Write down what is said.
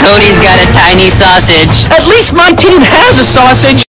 Cody's got a tiny sausage. At least my team has a sausage.